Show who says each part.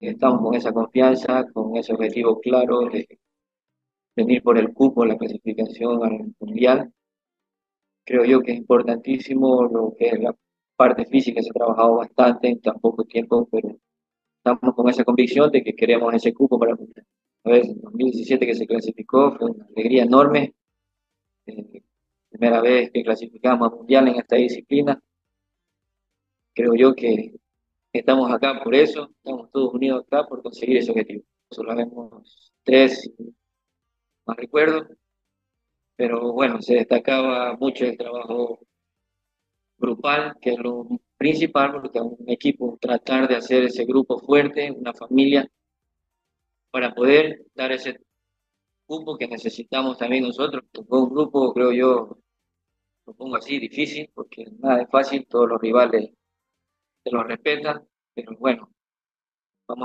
Speaker 1: estamos con esa confianza, con ese objetivo claro de venir por el cupo, la clasificación al Mundial. Creo yo que es importantísimo lo que es la parte física, se ha trabajado bastante en tan poco tiempo, pero estamos con esa convicción de que queremos ese cupo para el Mundial. A ver, en 2017 que se clasificó fue una alegría enorme, primera vez que clasificamos al Mundial en esta disciplina. Creo yo que estamos acá por eso, estamos todos unidos acá por conseguir ese objetivo. Solo vemos tres, si más recuerdo, pero bueno, se destacaba mucho el trabajo grupal, que es lo principal, porque un equipo tratar de hacer ese grupo fuerte, una familia, para poder dar ese cupo que necesitamos también nosotros. Fue un grupo, creo yo, lo pongo así, difícil, porque nada es fácil, todos los rivales se los respetan, pero bueno,